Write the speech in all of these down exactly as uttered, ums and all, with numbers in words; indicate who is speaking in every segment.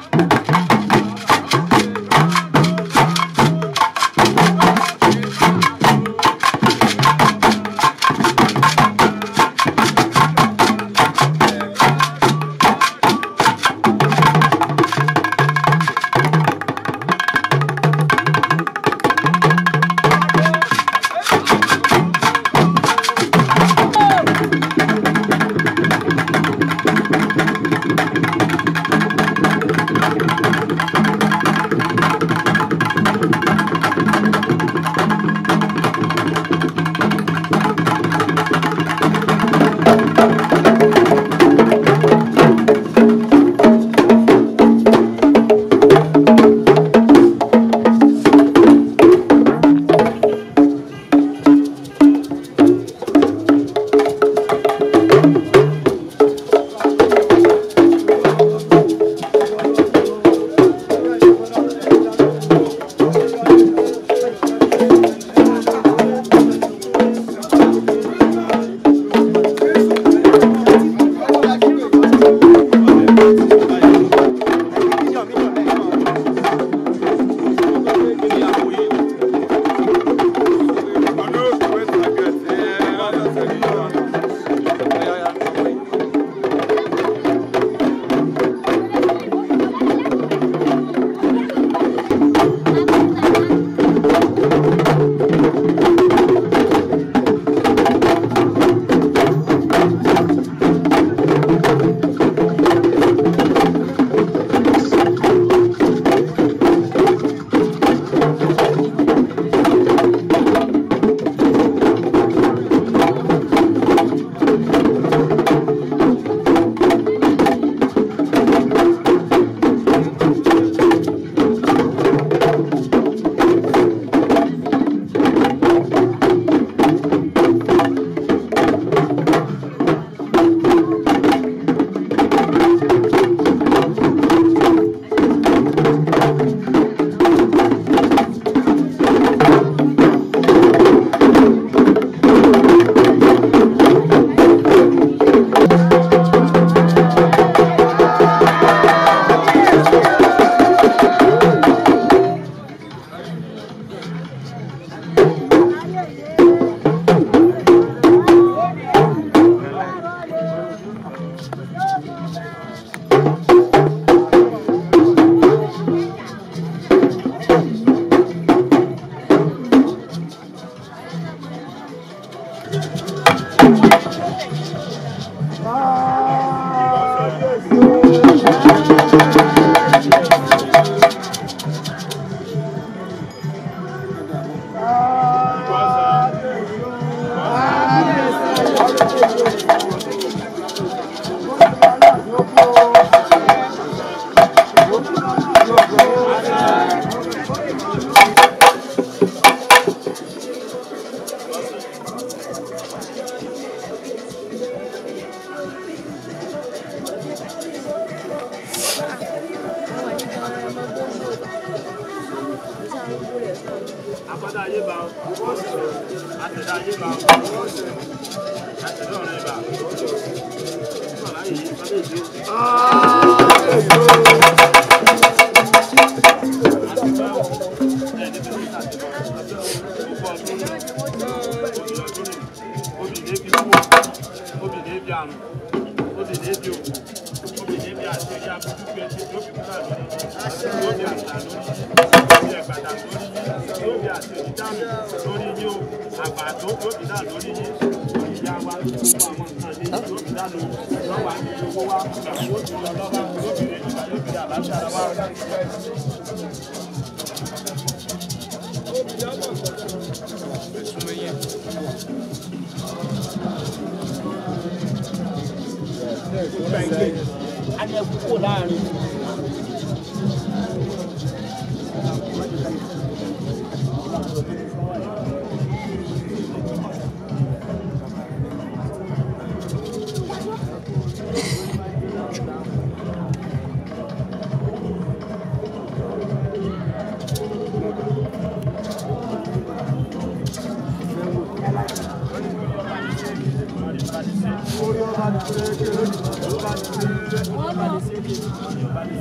Speaker 1: Thank you.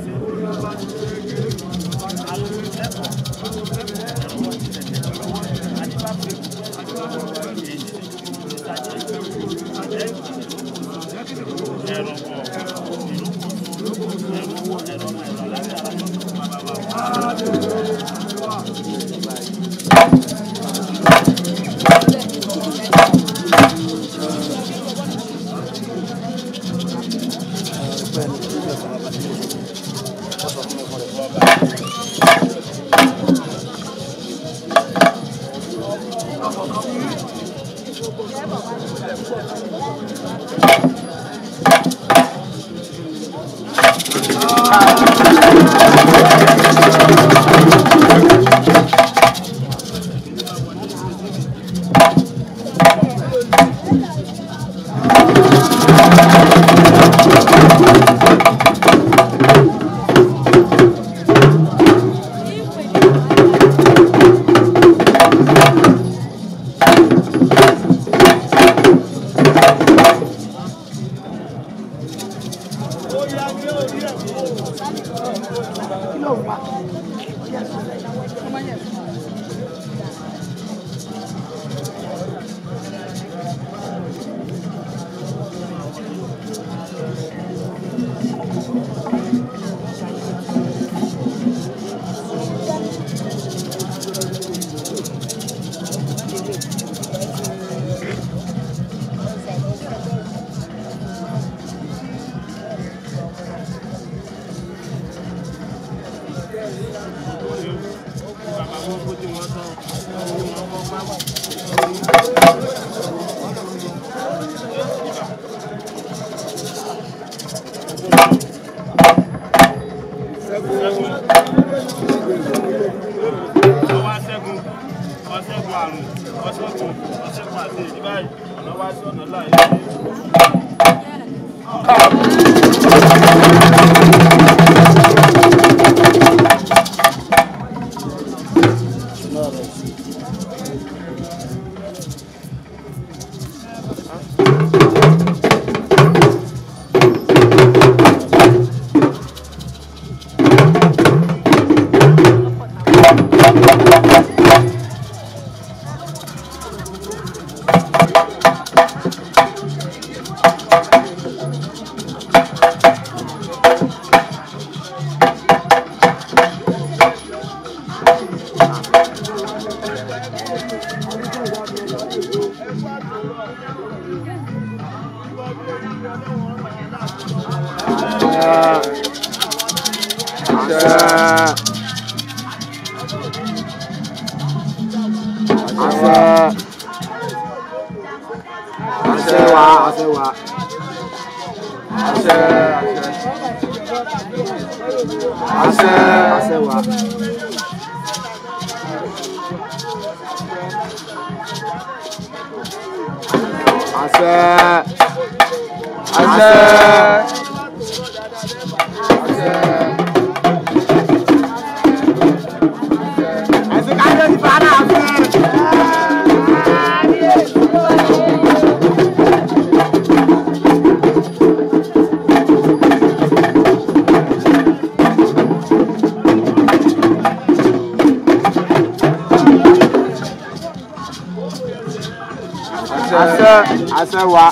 Speaker 1: Asewa.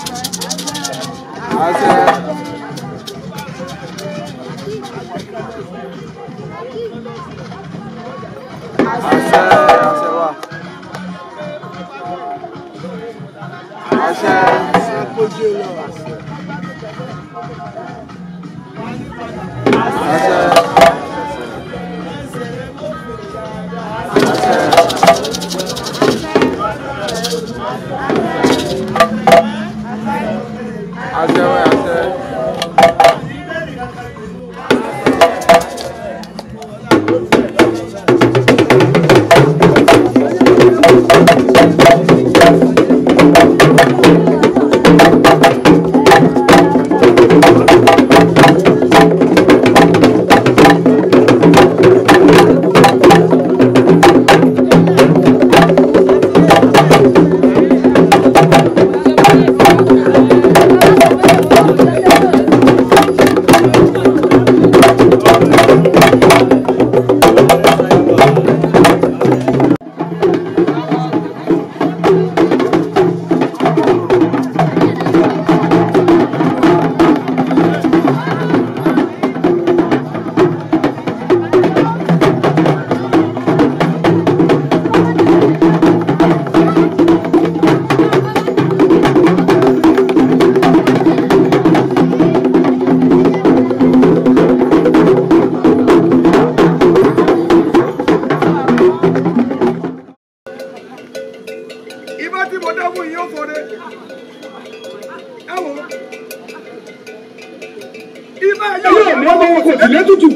Speaker 1: Ase. Ase. Asewa. Ase.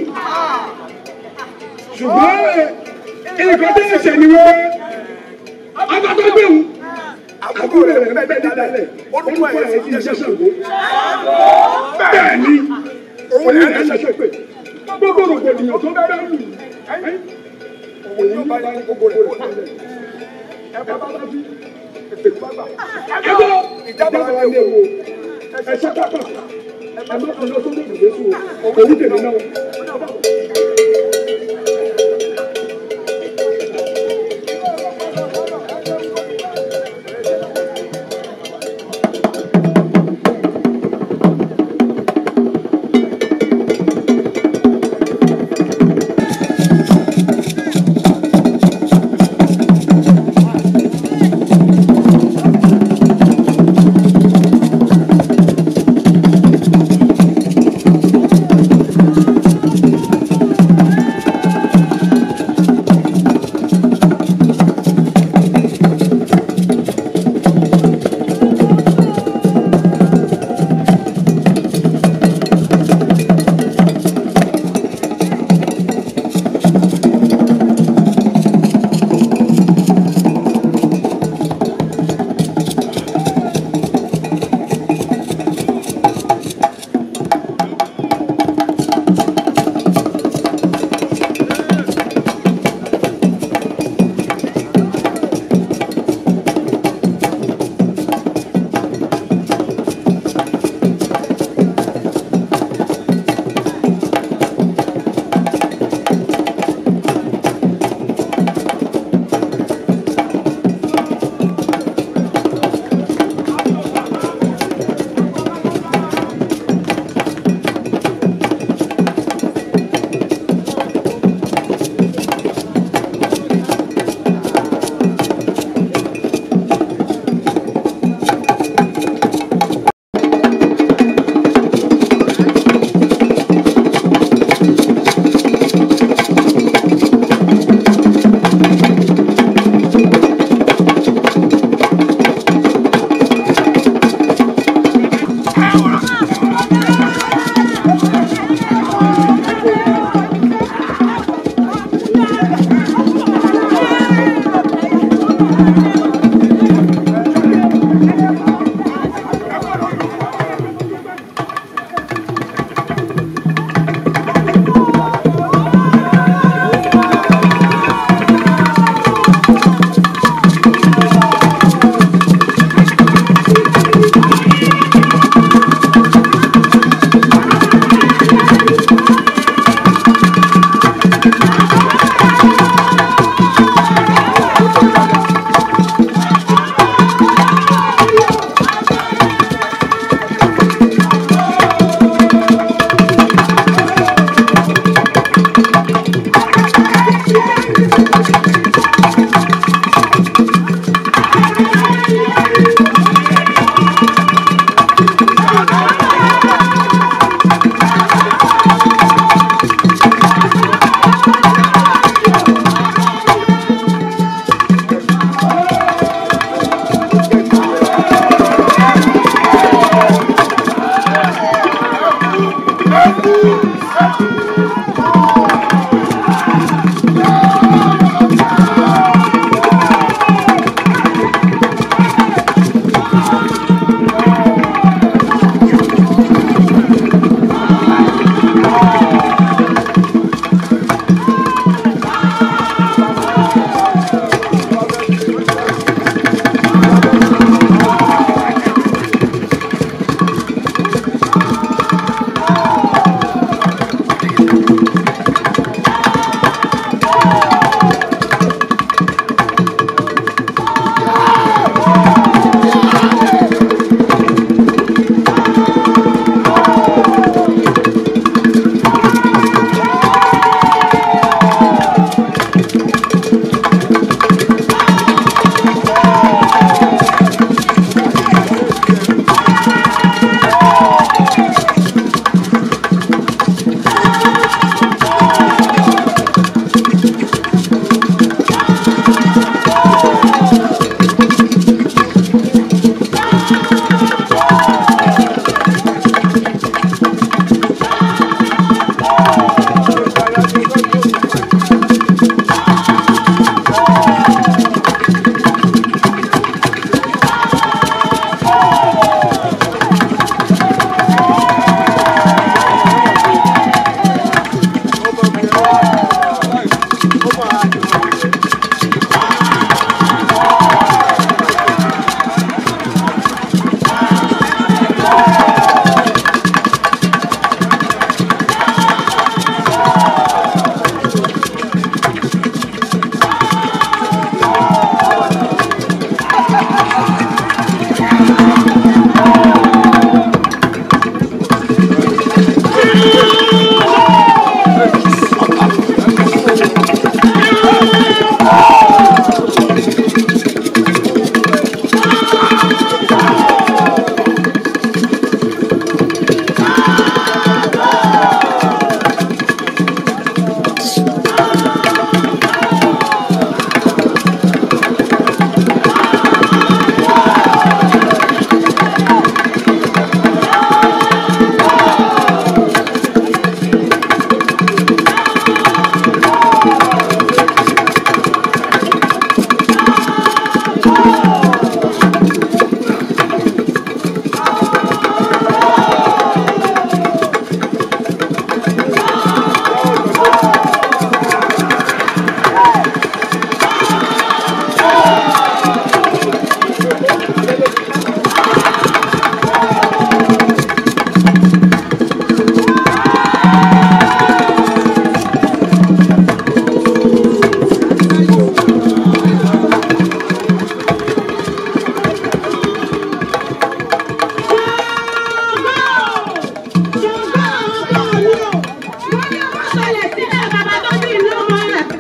Speaker 2: ṣùgbọ́n nǹkan tó ń ṣe ni wọ́n agbábọ́gbẹ̀hún àbúrò rẹ̀ bẹ́ẹ̀ dálẹ̀ orúkọ ẹ̀ ti jẹ́ Ṣàngó. Bẹ́ẹ̀ ni òun ní ẹ̀ ṣẹ̀ṣẹ̀ pé gbogbo rògbòdìyàn tó bẹ́ẹ̀ lù òun ní bá ní gbogbo rẹ̀ kó lẹ̀ ẹ bá bá bí ètò bàbá ẹ bọ́ ìjábọ̀ ẹ̀ lè wo ẹ ṣe pápá ẹ má kọ́ lọ sórí ìgbésùn òun tèmi náà.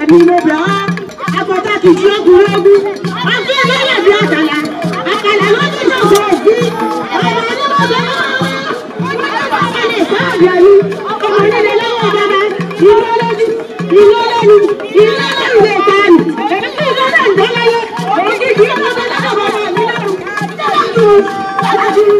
Speaker 3: ni mo bẹ̀ ọ́ àpótá kì í ṣe ọkùnrin ogun ọkùnrin lọ́lẹ̀ bí àkàlà àkàlà lọ́dún tó ṣe èsì ọmọ ní mo bẹ̀ ọ́ ọmọ lè sọ ọ̀dọ̀ mi ọmọ nílẹ̀ lọ́wọ́ bàbá ìlú lójú ìlú lẹ́nu ìlú lẹ́nu lè ta ni èmi kì í lọ́dọ̀ ń dọ́láyé èmi kì í kí ọmọ tó lọ́dọ̀ bàbá mi lọ́rùn lọ́dún lọ́dún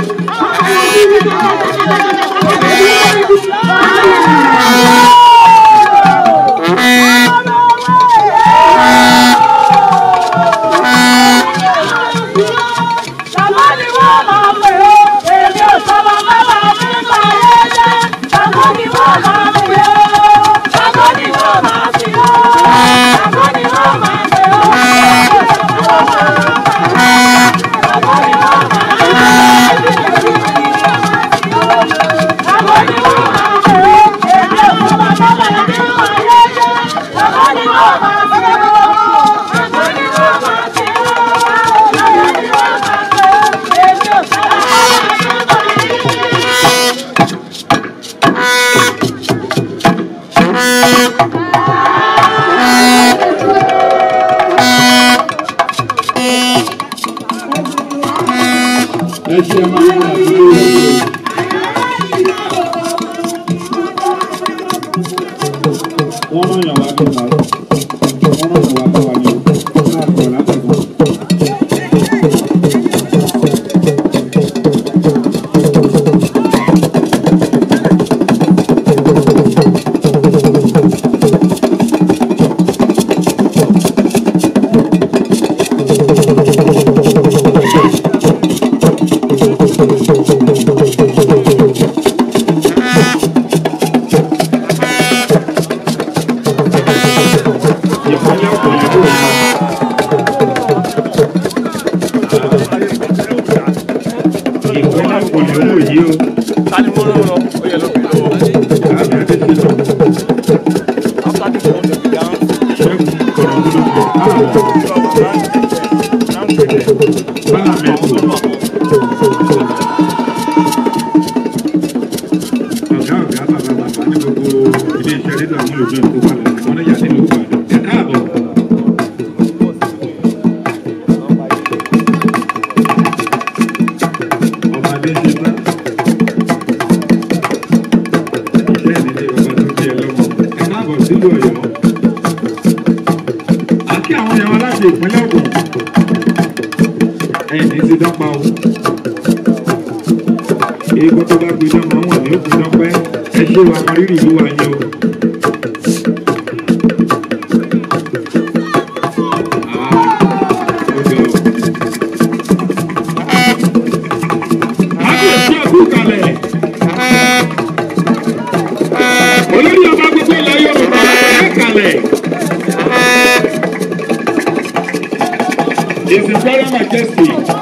Speaker 4: His Imperial Majesty.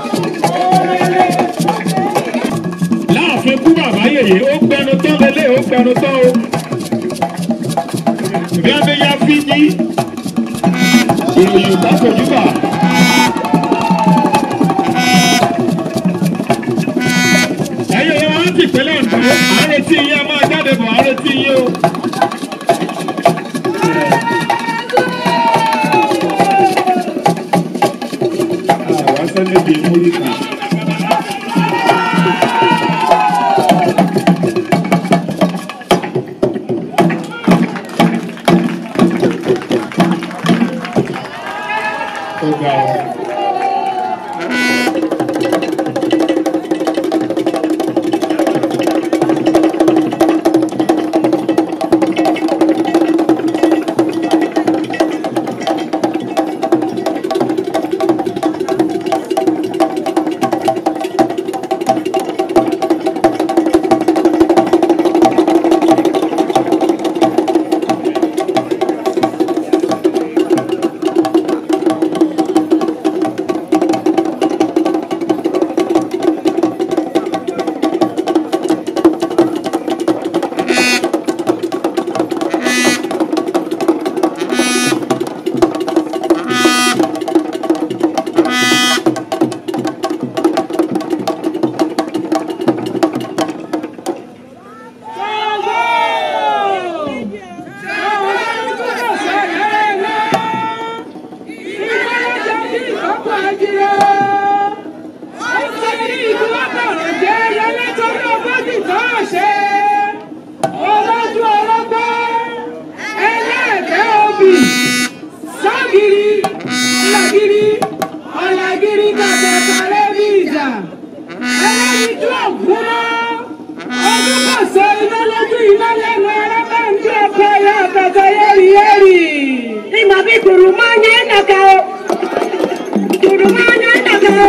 Speaker 4: Láàfin kú bàbá yèyé, ó gbẹnu tán lélẹ̀, ó gbẹnu tán o. Gẹ́gẹ́ ya fi yí, ìròyìn ìbáfojúbà. Ẹyẹ yẹn wọ́n ti pẹ́lẹ́ ọ̀dọ́, àárẹ̀ tí yín a máa jáde bọ̀, àárẹ̀ tí yín o. Níbi múlíkà. Ọ̀gá ọ̀.
Speaker 3: bọ̀rọ̀ jẹ́ yẹlẹ́ torí ogójì tó ṣe. Olójú ọlọ́gbọ́ ẹlẹ́ẹ̀kẹ́ obì sọ́gìrì ọ̀làgìrì ọ̀làgìrì kàtàkà lẹ́bí ìjà ẹlẹ́yìn tó ògúnná ọdún kọ̀sọ̀ iná lójú iná lẹ́nu ẹ̀rọ bá ń jẹ́ ọkọ̀ ẹ̀yà àkàtà yẹ́rì yẹ́rì. Ìgbà bí kùrù máa ń yẹ́ nàkà o kùrù máa ń yẹ́ nàkà o.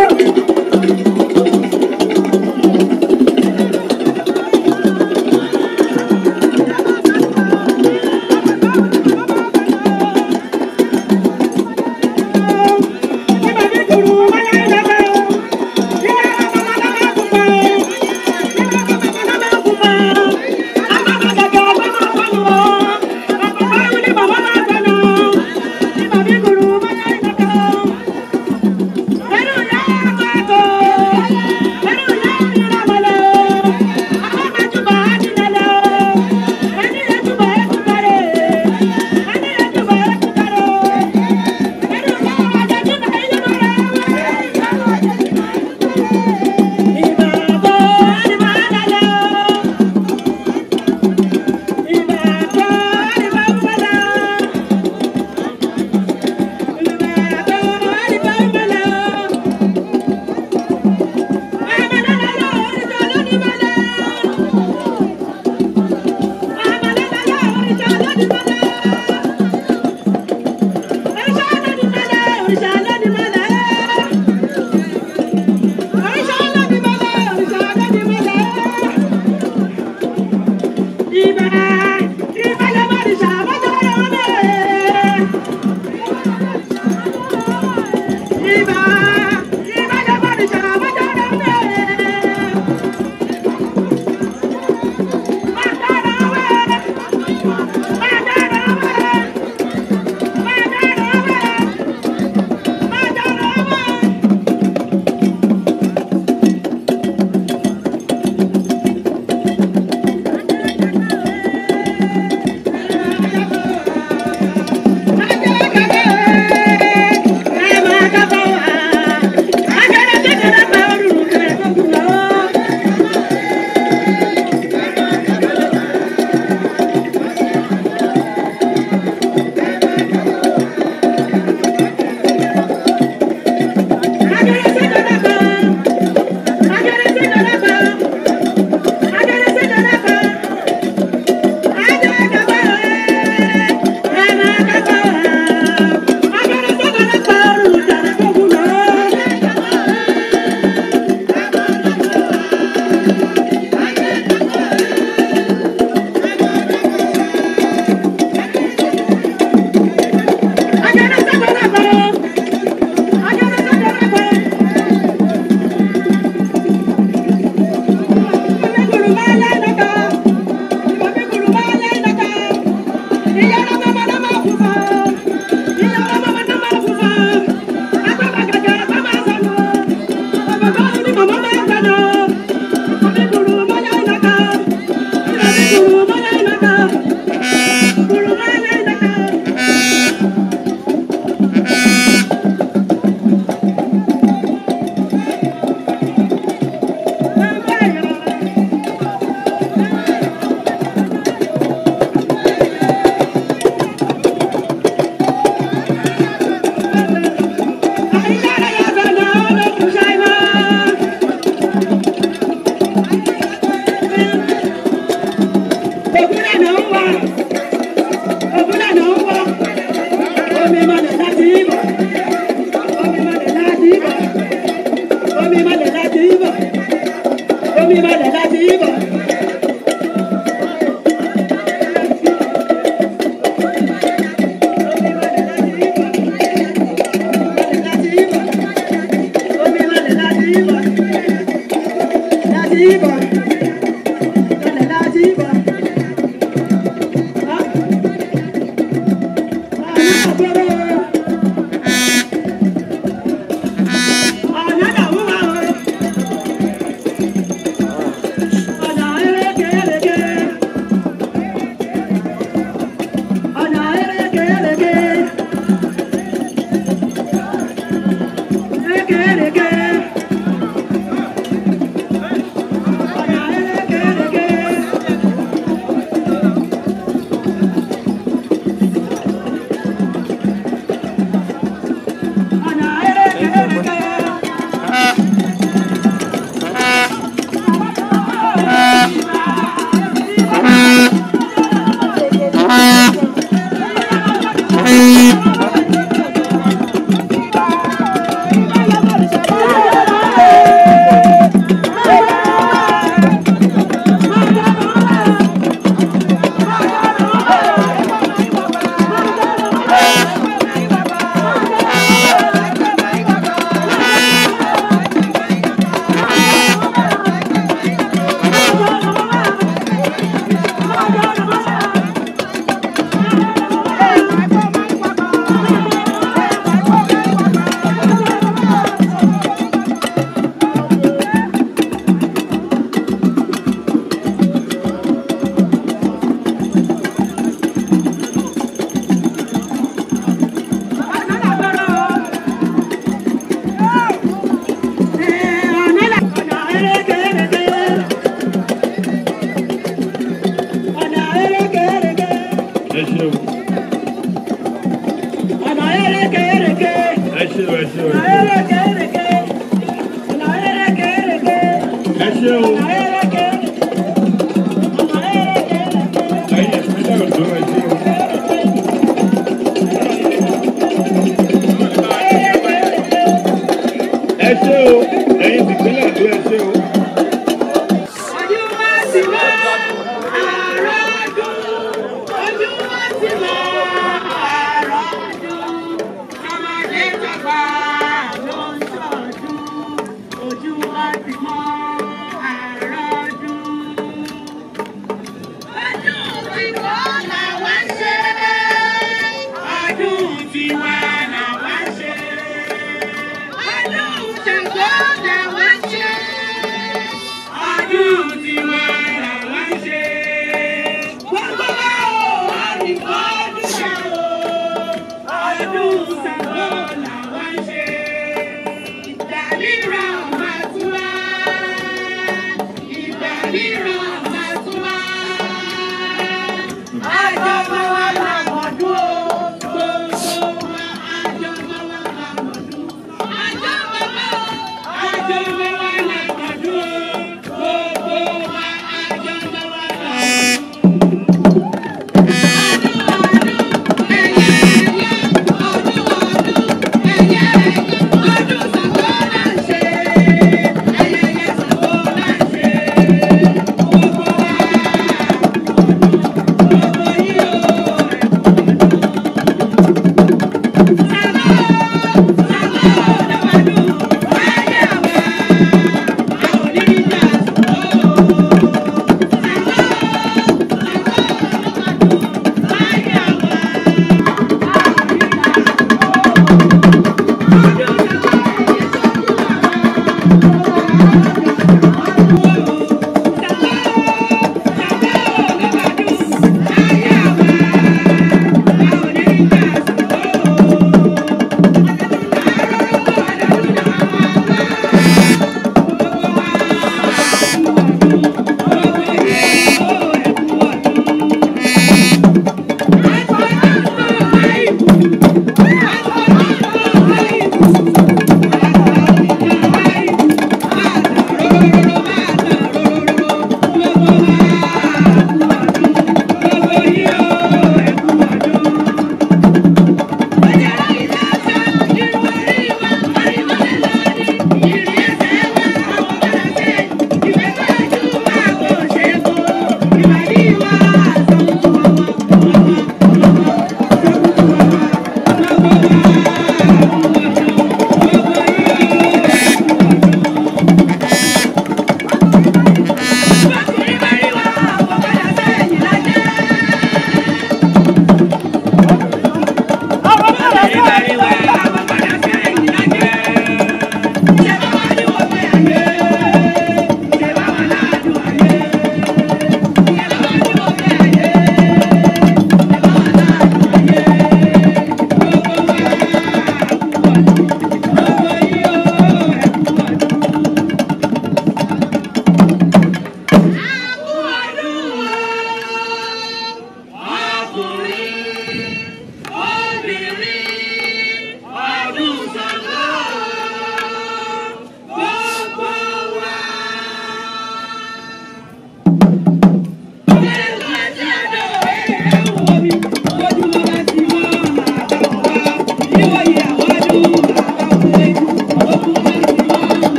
Speaker 3: Thank you.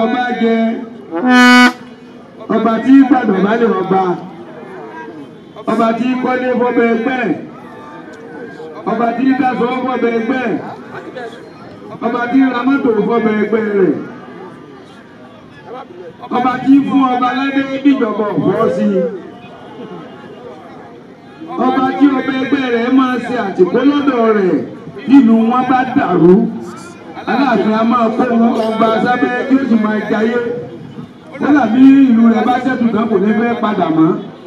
Speaker 2: ọba jẹ ọba tí gbàdọ̀ bá lè ọba ọba tí kọ́lé fọ́bẹ̀ ẹgbẹ́ ọba tí dáṣọ fọ́bẹ̀ ẹgbẹ́ ọba tí ra mọ́tò fọ́bẹ̀ ẹgbẹ́ rẹ̀ ọba tí fún ọba ládé ìjọba ọ̀fọ́ sí ọba tí ọba ẹgbẹ́ rẹ̀ máa ṣe àtìpó lọ́dọ̀ rẹ̀ nínú wọn bá dàrú Aláàfin a máa kó ọba sábẹ́ tí ó sì máa jayé wọ́n bí ìlú rẹ̀ bá ṣẹ́tù kan kò ní fẹ́ padà mọ́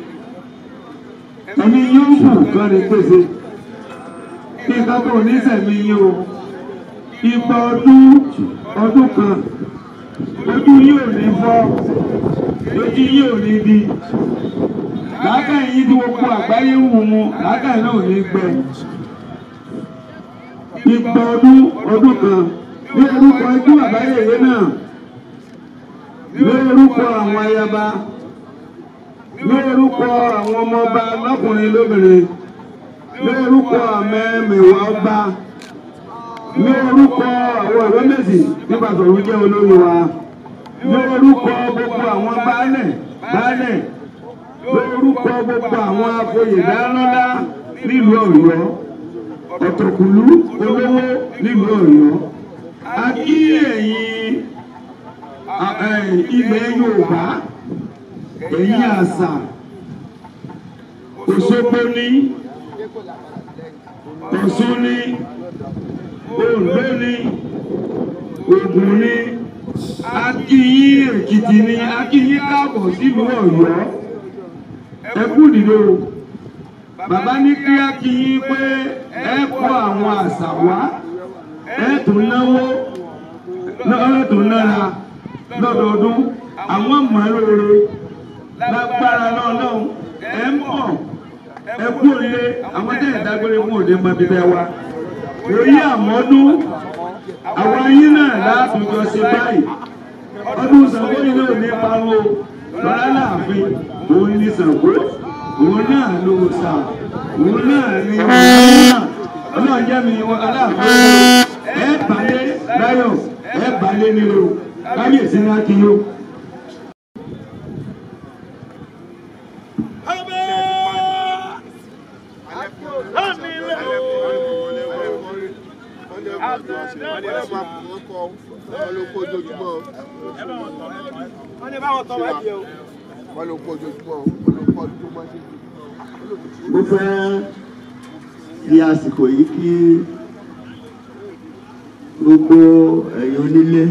Speaker 2: ẹni yóò kù kan lè pèsè kí nǹkan tó ní sẹ̀mí yín o ìgbà ọdún ọdún kan ojú yìí ò ní fọ́ ojú yìí ò ní di làákàyè yìí tí gbogbo àgbáyé ń wù mu làákàyè náà ò ní gbẹ ìgbà ọdún ọdún kan ní orúkọ ikú àbáyé yìí náà ní orúkọ àwọn ayaba ní orúkọ àwọn ọmọọba lọ́kùnrin lóbìnrin ní orúkọ àmẹ́mẹ̀wá ọba ní orúkọ àwọn ìwé méjì nípa sọ̀rọ̀ jẹ́ olórí wa ní orúkọ gbogbo àwọn baálẹ̀ baálẹ̀ ní orúkọ gbogbo àwọn afoyè dálọ́lá nílùú Ọ̀yọ́ ọ̀tọ̀kùlú olówó nílùú Ọ̀yọ́ a kí ẹ̀yin ilẹ̀ Yorùbá ẹ̀yin àṣà Òṣogbo ní Ọ̀ṣun ní Oǹdó ní Ògùn ní a kí yín Èkìtì ní a kí yín káàbọ̀ sílùú Ọ̀yọ́ ẹ kú dìde o bàbá ní kí á kí yín pé ẹ kó àwọn àṣà wá ẹ tún náwó ẹ tún nára lọ́dọọdún àwọn mọ̀lóore lágbára lọ́lọ́run ẹ ń bọ̀ ẹ kú òye àwọn tẹ̀ ìdágbére fún òde mọ́bí bẹ́ẹ̀ wá òye àmọ́dún àwọn ayé náà látòjọ ṣe báyìí ọdún Ṣàngó yìí náà ní parun o lọ́lá láàfin òun ní Ṣàngó òun náà ló sà òun náà ní ọ̀nà ọlọ́run jẹ́ mi Aláàfin ẹ balẹ̀ láyọ̀ ẹ balẹ̀ nílò kábíyèsí ní akíyó.
Speaker 5: Mo fẹ́ di àsìkò yìí kí gbogbo ẹ̀yin onílé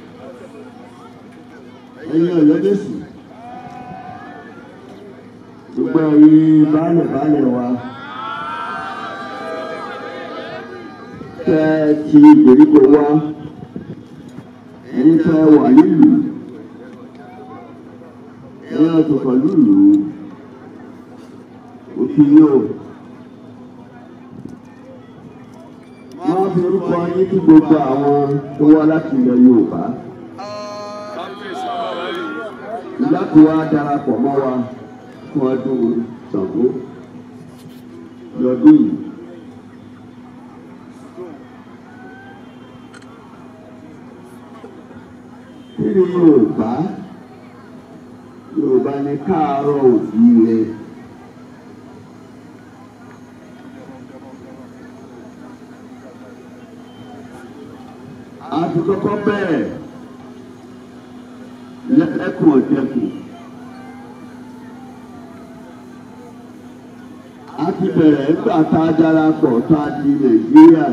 Speaker 5: ẹ̀yin Ọ̀yọ́mèsì gbogbo ẹ̀yin baálẹ̀ baálẹ̀ wa tẹ́ ti ìgbèríko wá ẹ̀yin tẹ́ wà nílùú ẹ̀yin ọ̀tọ̀kọ̀ lùlù òfin yóò wọ́n fi orúkọ yín kí gbogbo àwọn tó wá láti ilẹ̀ Yorùbá láti wá darapọ̀ mọ́ wa fún ọdún Ṣàngó lọ́dún yìí. Kí ni Yorùbá? Yorùbá ní káàárọ̀ oòjíire. A ti kọ́kọ́ bẹ̀rẹ̀ lẹ́kùn ọ̀dẹ́kùn. A ti bẹ̀rẹ̀ nígbà tá a darapọ̀ tá a di Nàìjíríà.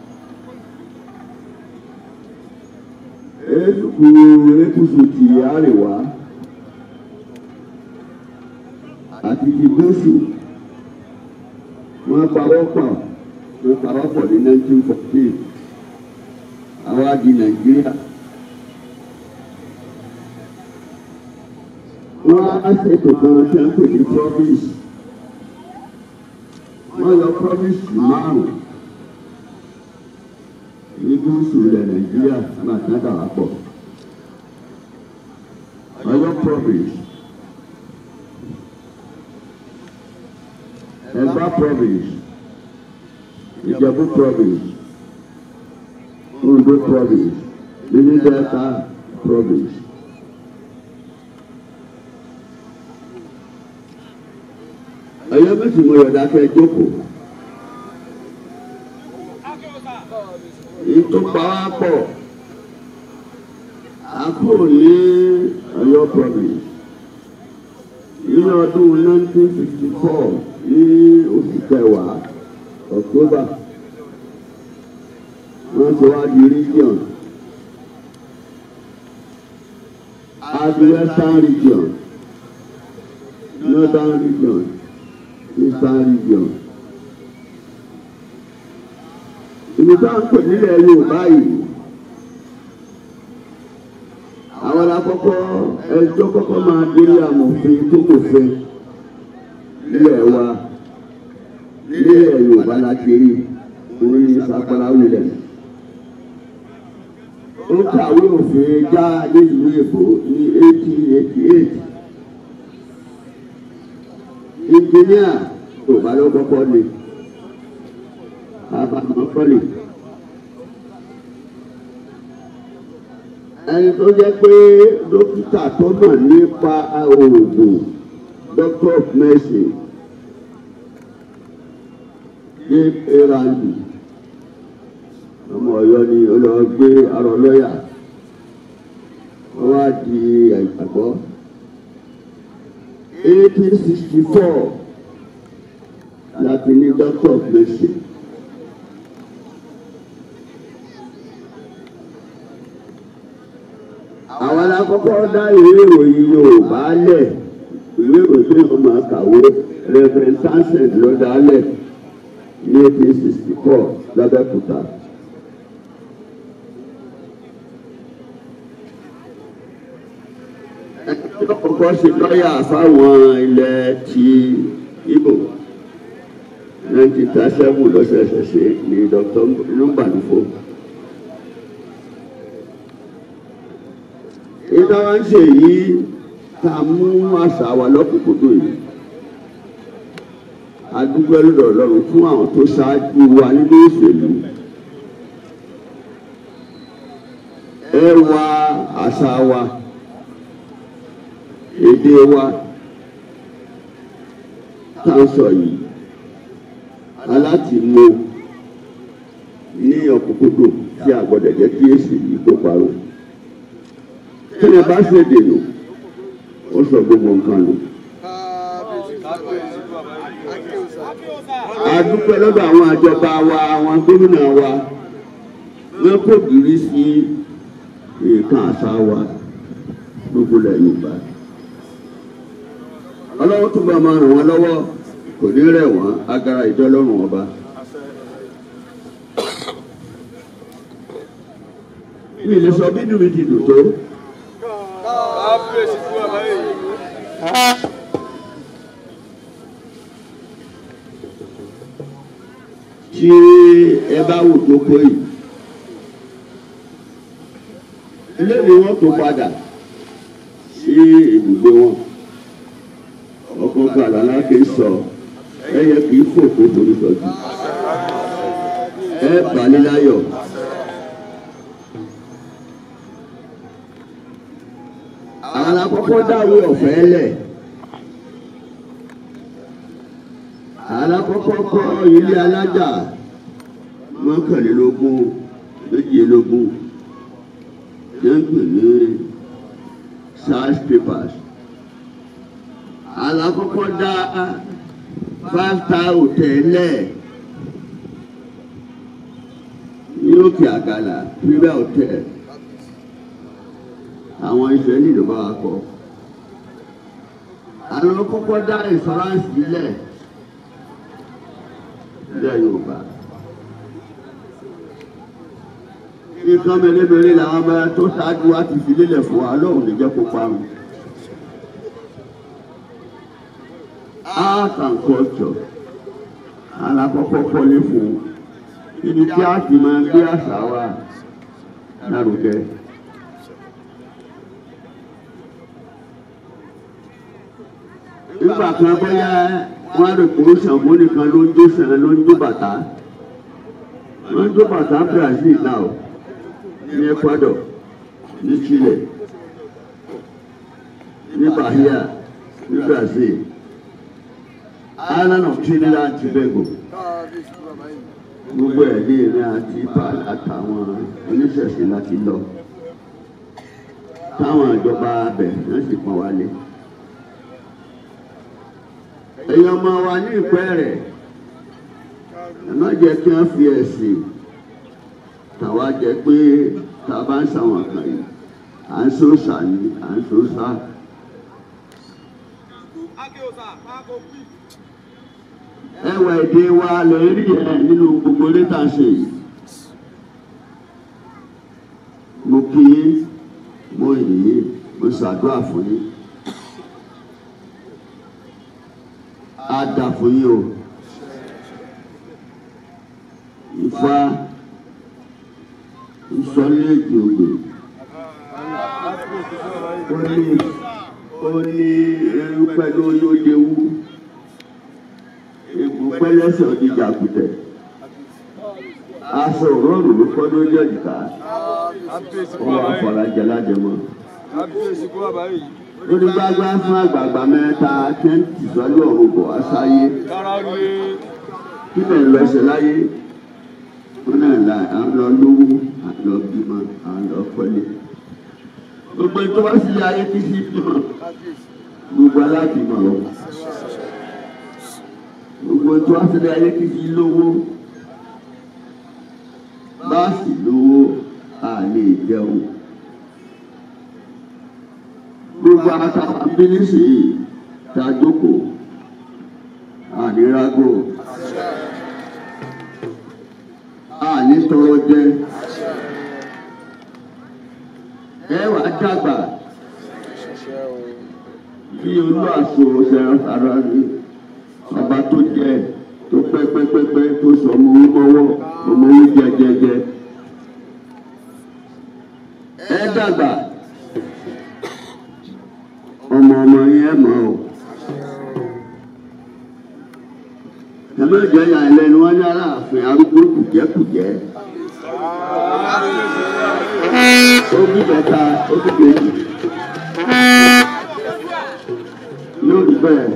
Speaker 5: Èkú erékùṣù ti àríwá àti ti gúúsù wọ́n pawọ́pọ̀ wọ́n pawọ́pọ̀ ní nineteen fourteen. Àwa di Nàìjíríà. Wọ́n á ṣètò kan tí a ń pè ní province. Wọ́n lọ province márùn-ún ní gúúsù ilẹ̀ Nàìjíríà náà tí wọ́n dà wá pọ̀. Ọ̀yọ́ province, Ẹ̀gbá province, Ìjẹ̀bú province, Ondo province, Benin Delta province. Ọ̀yọ́ méjì mo yọ̀dá fẹ́ jókòó. Ìtúpa wa pọ̀. A kúrò ní Ọ̀yọ́ province. Ní ọdún nineteen fifty four ní oṣù kẹwàá October. Wọ́n ti wá di region. As Western region, Northern region, Eastern region. Ibi tá à ń pè nílẹ̀ Yorùbá yìí, àwọn àkọ́kọ́ ẹjọ́ kọ́kọ́ máa délé amòfin tó kò fẹ́ nílẹ̀ wa, nílẹ̀ Yorùbá láti rí orí Sàpàlà Williams. Ó kàwé òfin já nílùú Èkó ní eighteen eighty eight. Ìjìnìà tó bá ló kọ́kọ́ ní àbàmọ́kọ́lì. Ẹni tó jẹ́ pé dókítà tó mọ̀ nípa oògùn Doctor of Medicine ní Erandi. Ọmọ Ọ̀yọ́ ni ó lọ gbé arọ lọ́yà. Wọ́n wá di àgbàgbọ́. eighteen sixty four láti ní Doctor of Medicine. Àwọn alákọ̀ọ́kọ́ dá ìwé ìròyìn Yorùbá lẹ̀. Ìwé ìròyìn tó máa kàwé Reverend Sansen ló dá lẹ̀ ní eighteen sixty four l'Abẹ́òkúta. Ọkọ̀ ṣe lọ́yà fáwọn ilẹ̀ ti Ìgbò nineteen thirty seven lọ́sẹ̀ẹ̀sẹ̀ ṣe ní Doctor Numbanufo. Ìta wá ń ṣe yìí ta mú àṣà wa lọ́kùnkúndùn yìí. A dúpẹ́ lọ́dọ̀ Ọlọ́run fún àwọn tó ṣáájú wa nínú ìṣèlú. Ẹ wá àṣà wa, èdè wa tá ń sọ yìí aláti mú ní ọ̀kúnkúndùn tí a gbọ́dọ̀ jẹ́ kí èsì yìí tó parun. Kí ni bá ṣe dènà ó sọ gbogbo nǹkan nù. A dúpẹ́ lọ́dọ̀ àwọn àjọba wa, àwọn gómìnà wa, wọ́n kò gírí sí nǹkan àṣà wa gbogbo ilẹ̀ Yorùbá. Ọlọ́wọ́ tó bá máa ràn wọ́n lọ́wọ́ kò ní rẹ̀ wọ́n agara ìdọ́lọ́rùn ọba. Mi lè sọ bínú mi ti dùn tó. Tí ẹ bá wò tó kó yìí, ilé ni wọ́n tó padà sí ibùgbé wọn. Ọkọ̀ kàlà láti sọ ẹyẹ kì í fò kó torí sọ́jú. Ẹ bà ní láyọ̀. Àwọn àkọ́kọ́ dáwé ọ̀fẹ́ lẹ̀. Àwọn àkọ́kọ́ kọ́ ilé alájà mọ́kànlélógún méjìlélógún yẹn ń pè ní sars papers. Àwọn àkọ́kọ́ dá five star hotel lẹ̀ ní òkè àgàlà Imperial hotel. Àwọn ìṣẹ̀lẹ̀ ìlú bá wa kọ́. Àwọn àkọ́kọ́ dá insurance sílẹ̀ ilẹ̀ Yorùbá. Nǹkan mẹ́lẹ́mẹ́lẹ́ làwọn ọmọ tó ṣáájú wa ti fi lélẹ̀ fún wa lọ́hùn lè jẹ́ kó parun. Art and culture alákọ̀ọ́kọ́ kọ́lé fún ibi tí a ti máa gbé àṣà wa lárugẹ. Nígbà kan bóyá wọ́n rò pé Ṣàngó nìkan ló ń jó sàn ló ń jó bàtà. Wọ́n ń jó bàtà Brazil náà ní Ecuador ní Chile, ní Bahia, ní Brazil, Island of Trinidad and Tobago. Gbogbo ẹ̀ ní ìrìn àti Paul àtàwọn oníṣẹ̀ṣe láti lọ. Táwọn ìjọba abẹ náà sì pọn wálé. Èèyàn máa wà ní ìpẹ́ rẹ̀. Ẹ má jẹ́ kí wọ́n fi ẹ̀sìn tàwa jẹ́ pé tá a bá ń ṣàwọn kan yìí à ń sòsà ní à ń sòsà. Ẹwà èdè wa lè rí ẹ nínú gbogbo létà ṣe yìí. Mo kí yín, mo yìn yín, mo ṣàdúrà fún yín. Á dà fún yín o. Ifá ìsọ̀lẹ́jì ògbè. Ó ní ó ní ẹrú pẹ̀lú olóde wú. Egbò pẹ́lẹ́sẹ̀ ọdíjà kùtẹ̀. Aṣọ òróró ló kọ́ lórí ọ̀dìkà. Ó wà fọ̀ràjẹ lájẹmọ́. Ó ní gbágbá fún àgbààgbà mẹ́ta tẹ́ǹtì sọ́lú ọ̀run bọ̀ wá sáyé. Kí lè lọ ẹsẹ̀ láyé? Wọ́n náà la à ń lọ lówó, à ń lọ bímọ, à ń lọ kọ́lé. Gbogbo ètò wá sí ayé tí sí bímọ. Gbogbo alábìmọ̀ lọ. Gbogbo ètò wá sí ayé tí sí lówó. Báàsì lówó, à lè jẹun. Gbogbo àtàwọn abínísì yìí ta jókòó. Ànírágò. Àní tọrọ jẹ. Ẹ wà dàgbà. Bí olú àṣọ ṣẹ̀rọ sára rí. Ọba tó jẹ tó pẹ́pẹ́pẹ́pẹ́ tó sọ ọmọ owó mọ́wọ́ ọmọ owó jẹjẹjẹ. Ẹ dàgbà. Ọmọ ọmọ yẹn mọ̀ ọ́. Ẹ má jẹ́ ìyá ẹlẹ́nu wọn ní Aláàfin arúgbó kùjẹ́kùjẹ́. Ó bí bẹ́ta, ó bí kejì. Yóò rí bẹ́ẹ̀.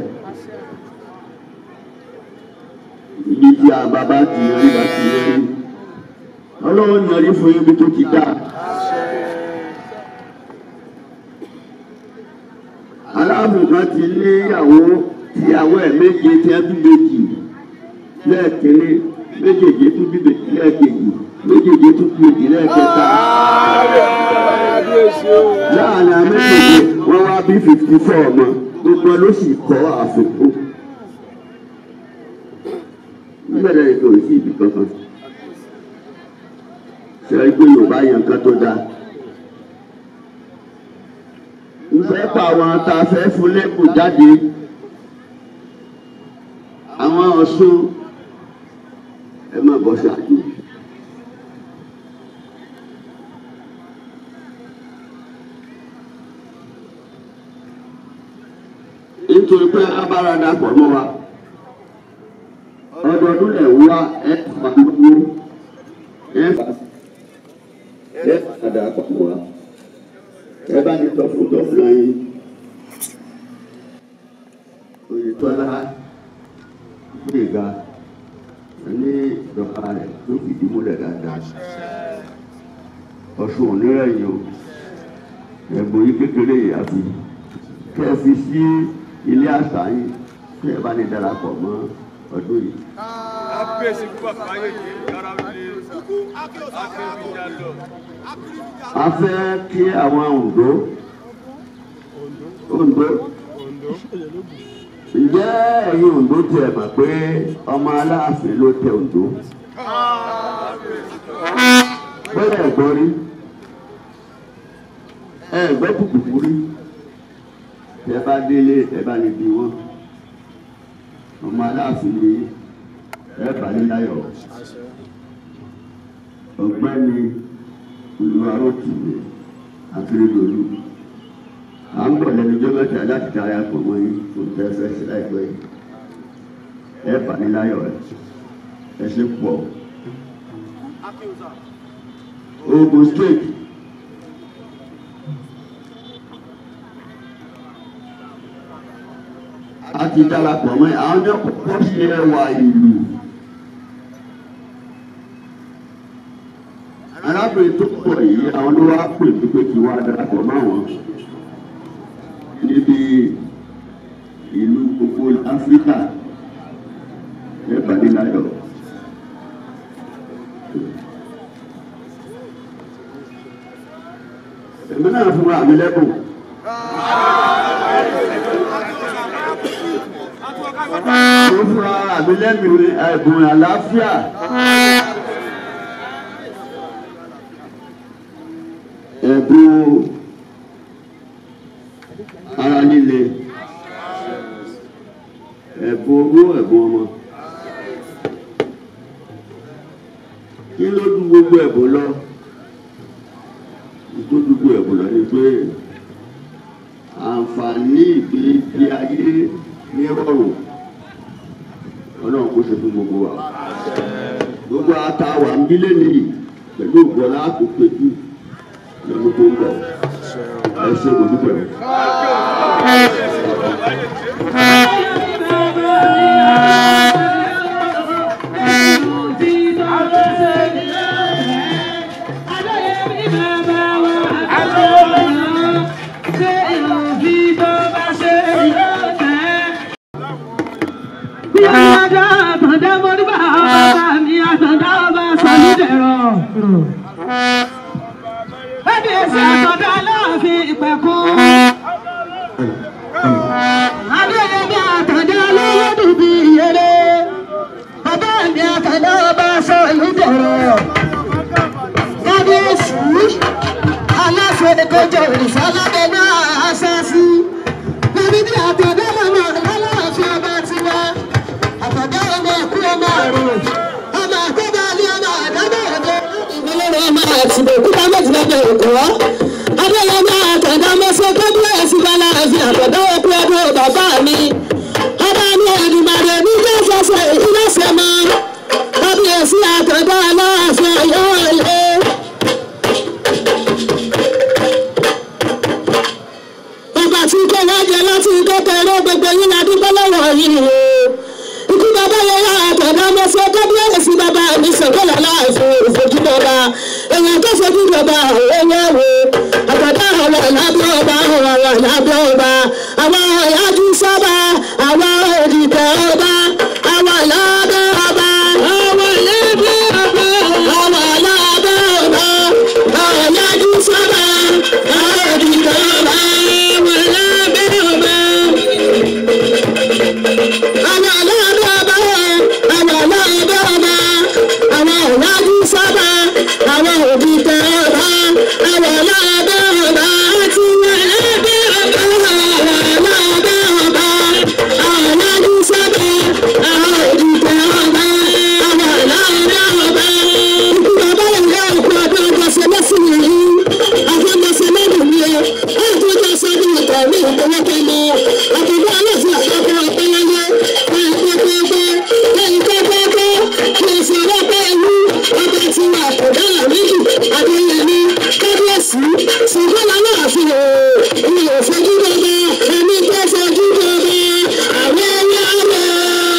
Speaker 5: Ibi tí a bàbá ti yọrí bá ti yọrí. Ọlọ́run yọrí fún ibi tó ti dá. Aláàfin kan ti lé ìyàwó ìyàwó ẹ̀ méje tí ẹ bí méjì. Lẹ́ẹ̀kẹ́lé méjèèjì tún bí lẹ́ẹ̀kejì méjèèjì tún bí méjì lẹ́ẹ̀kẹta. Láàrin àméjèèjì wọ́n wá bí fifty four ọmọ gbogbo ló sì kọ́ àfikún. Nígbàdàn ètò ìsí ìbí kankan. Ṣé ẹ gbé Yorùbá yẹn nǹkan tó dáa? Ìfẹ́ pa àwọn tá a fẹ́ fún lẹ́kùn jáde. Àwọn Ọ̀ṣun ẹ má bọ́ ṣáájú. Nítorí pé abára dàpọ̀ mọ́ wa. Ọdọọdún lẹ̀ wá ẹ̀ fà lówó ẹ̀ fà ẹ̀ fà dàpọ̀ mọ́ wa. Ẹ bá ní tọ́ fún tọ́ fún ayé. Oyètọ́lá gbéga ní ìjọba rẹ̀ ló fìdí múlẹ̀ dáadáa. Ọ̀ṣun onírẹ̀yìn o ẹ̀bùn yìí kékeré àfi kẹ́ ẹ fi sí ilé àṣà yìí kẹ́ ẹ bá ní darapọ̀ mọ́ ọdún yìí. A fẹ́ kí àwọn Oǹdó Oǹdó ǹjẹ́ ẹ̀yin Oǹdó tiẹ̀ mọ̀ pé ọmọ Aláàfin ló tẹ Oǹdó? Bẹ́ẹ̀ ẹ̀gbọ́n rí ẹ̀gbẹ́ kùkùkù rí ẹ bá délé ẹ bá lè bí wọn ọmọ Aláàfin ni ẹ bá ní láyọ̀. Ọ̀gbẹ́ni Olúwarótìmí Akérédolú à ń bọ̀ lẹ́nu ọjọ́ mẹ́ta láti dára pọ̀ mọ́ yín tó tẹ́ fẹ́ sí láìpẹ́ yìí ẹ bà ní láyọ̀ ẹ ẹ ṣe pọ̀. Ogun State ti darapọ̀ mọ́ àwọn ọjọ́ púpọ̀ sí ẹwà ìlú. arábìnrin tó pọ̀ yìí àwọn ló wá pè mí pé kí wá darapọ̀ mọ́ àwọn níbi ìlú gbogbo Áfíríkà lẹ́bàdí láyọ̀. èmi náà fúnra mi lẹ́bùn. mo fúnra mi lẹ́bùn ẹ̀bùn àlàáfíà. ẹ̀bùn ara líle. ẹ̀bùn owó ẹ̀bùn ọmọ. kí ló dún gbogbo ẹ̀bùn lọ? tó dúdú ẹ̀bùn lọ ni pé àǹfààní ìgbé ayé ní rọrùn ọlọ́run kó ṣe fún gbogbo wa. gbogbo àtàwà ń bílẹ̀ nìyí pẹ̀lú ògbọ́lá tó péjú lọ́dún tó ń bọ̀. ẹ ṣe kò dúpẹ́.
Speaker 3: Kábíyèsí àtọ̀dá Aláàfin ìpẹ̀kun. Adéyẹmí àtọ̀dá lọ́lọ́dún bí ìyẹlé. Bàbá mi àtọ̀dá ọba sọ ìlú dẹ̀rọ̀. Kábíyèsí Aláàfin ìkọjọ òrìṣà lábẹ́ náà aṣááṣí. Lámídì àtọ̀dá lọ́mọ Aláàfin ọba tiwa. Àtọ̀dá ọmọ ẹ̀kú ọmọ àrùn. Ọmọ àkọ́bá ní ọmọ àdábọ̀ ọ̀dọ́. Ìgbélé ọmọ àti òkúta méjì lọ́dọ̀ òkú ọ́. Adéyẹmí àtọ̀dá mọ́sọ́ gbọ́dọ̀ ẹ̀sìn bala àfi àtọ̀dá òkú ọdún bàbá mi. Ọba ní Èdùmàrè ní ilé ìfẹsẹ̀ ìlẹ́sẹ̀ mọ́. Kábíyèsí àtọ̀dá Aláàfin Ọ̀yọ́ ilé. Bàbá tí kò wájẹ láti kékeré gbogbo yín la dúpẹ́ lọ́wọ́ yìí o. Ikú bàbá yẹn yá àtọ̀dá mọ́sọ́ kábíyèsí bàbá mi sọ̀kọ́lá Aláàfin ìfojú bàbá. Èèyàn tó fojú bàbá èèyàn wo. Àtọ̀dá àwọn ìlàbọ̀ ọba àwọn ìlàbọ̀ ọba. Àwọn ìyájú sábà àwọn òdìbẹ̀ ọba. Àwọn ìlàbọ̀ ọba. Àwọn ìlàbọ̀ ọba. Àwọn ìlàbọ̀ ọba. Àwọn ìyájú sábà àwọn òdìbẹ̀ ọba. Àwọn ìlàbọ̀ ọba. Àwọn ìlàbọ̀ ọba. Àwọn ìlàbọ̀ ọba. Àwọn ìyájú sábà àwọn òdìbẹ̀ ọba. Àwọn ìlàbọ̀ ọba. Àti ìlàbọ̀ ọba. Àwọn ìlàbọ̀ ọba. Àwọn ìyájú sábà àwọn òdìbẹ̀ ọba. Àwọn ìlàbọ̀ ọba. Ikú bàbá yẹn yá òkú ọdún ọjọ́sẹ̀ lẹ́sìn yìí. Àfọ̀jọ́sẹ̀ lẹ́dùn mi o. Àfọ̀jọ́sẹ̀ ní ìtọ̀ ní ìtọ́wọ́pẹ́ mi. Àtọ̀dá Aláàfin àkọ́kọ́ ọpẹ́ láyé. Pẹ́ẹ́pẹ́ẹ́pẹ́ pẹ́ẹ́pẹ́ẹ́pẹ́ kí o sì rọ́pẹ́ ẹ̀wú. Ọba tí wà àtọ̀dá Lámídì Adéyẹmí kábíyèsí ṣùgbọ́n Aláàfin o. Mi ò fojú bàbá ẹni tó fojú bàbá. Àwọn ẹ̀yà rẹ̀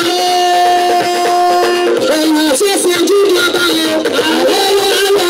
Speaker 3: èèyàn ṣe fojú bàbá o. Àwọn ẹ̀yà rẹ̀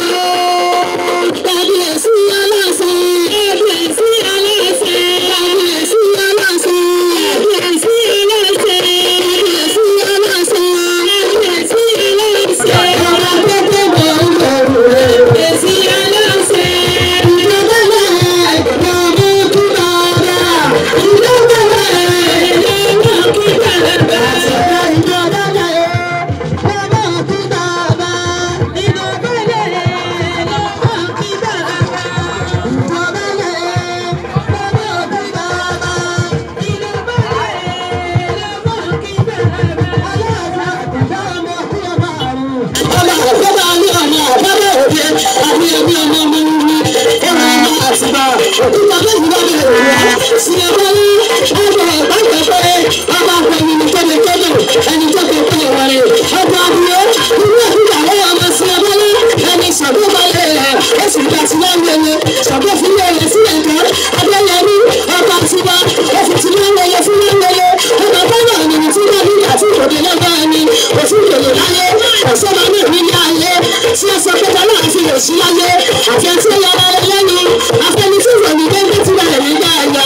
Speaker 3: kábíyèsí Aláàfin. Kábíyèsí Aláàfin. Kábíyèsí Aláàfin. Kábíyèsí Aláàfin. Kábíyèsí Aláàfin. Kábíyèsí Aláàfin. Ọba tó tó bọ̀ ń bọ̀ rẹ̀. Kábíyèsí Aláàfin. Ìjọba náà ìjọba kú bàbá. Ìjọba náà ìjọba kú bàbá. Ìjọba náà ìjọba kú bàbá. Ìjọba náà ìjọba kú bàbá. Ìjọba náà ìjọba kú bàbá. Ìjọba náà ìjọba kú bàbá. Aláàfin àtọ̀dá ọmọ kú ọmọ àrùn. Ọba àkọ́bá ní ọmọ àbábọ̀ òde àbí ẹbí ọmọ ọmọ mi. Ọmọ ọmọ àtìgbà òkúta tó ń bá mi rò wá. Sí ẹgbẹ́ ní ọgbà ìbájẹ́ pé ọba àgbẹ̀yìn ní tẹ́lẹ̀tẹ́lẹ̀ ẹni tó fi pé ìwà rẹ̀. Ọba àbúrò nínú ìdílé àwọn ọmọ sí ẹgbẹ́ ní ẹni ṣàgbọ́ balẹ̀ rẹ̀. Ó sì gbà sí lọ́wọ́ ṣàgbọ́ fún ilé rẹ̀ sílẹ̀ kan. Adéyẹmí ọba àtìgbà ó fi ti lọ́wọ́ fún lọ́wọ́ sí láyé àti ẹtí ẹ̀yà ara lẹ́nu afẹ́nifẹ́ ìwọ̀n ìgbẹ́ tó ti wà ní gbàgbà.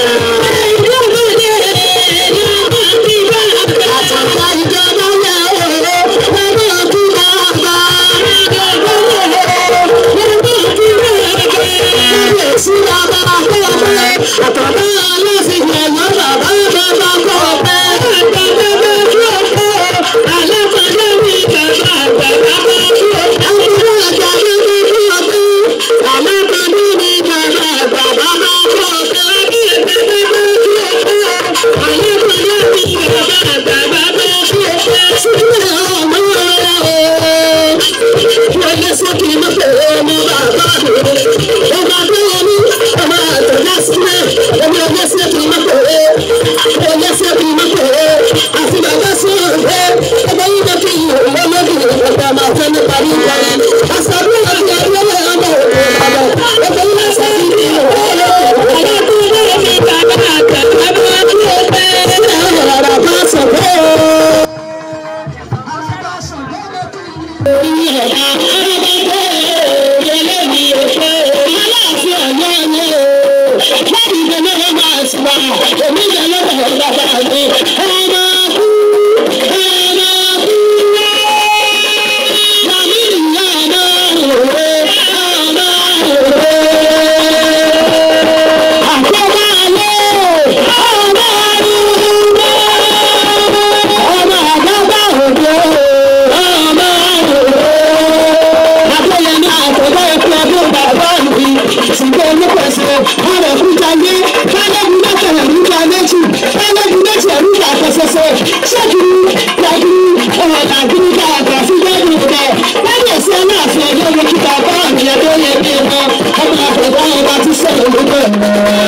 Speaker 3: Àtàkà ìjọba yà ó lọ́wọ́ kí bàbá sí bàbá kọ̀ọ̀pẹ́ àtàkà Alaafin ẹ̀yọ́ bàbá bàbá kọ̀ọ̀pẹ́ bàbá kọ̀ọ̀pẹ́ alákọ̀ọ́dẹ́ mi bàbá bàbá kọ̀ọ̀pẹ́ àwọn àgbà bàbá kọ̀ọ̀pẹ́ alákọ̀ọ́dẹ́ mi bàbá bàbá kọ̀ọ̀pẹ́ alákọ̀ọ́dẹ́ mi bàbá bàbá kọ̀ọ̀pẹ́ sílẹ̀ ọmọ rẹ̀ wọ́n yẹ sókè mọ́tò ọmọ bàbá mi ọmọ abẹ́rẹ́ mi ọmọ àtọ̀dá sílẹ̀ ọmọ ọgbẹ́ sẹ́kì mọ́tò rẹ̀ ọmọ sẹ́kì mọ́tò rẹ̀ àti bàbá sọ̀rọ̀ rẹ̀ ọmọ yìí lọ́kì ìwọ̀n ọmọbìnrin ọ̀gá máa fẹ́ ní parí ìparí àṣàbí àti àbúrò ọmọ òkú ọmọ ọmọ yìí lọ́sẹ̀ kí ní ìwọ̀n alákùnrin mi bàbá àtàkùn bàbá bá sọ̀rọ̀. Thank you.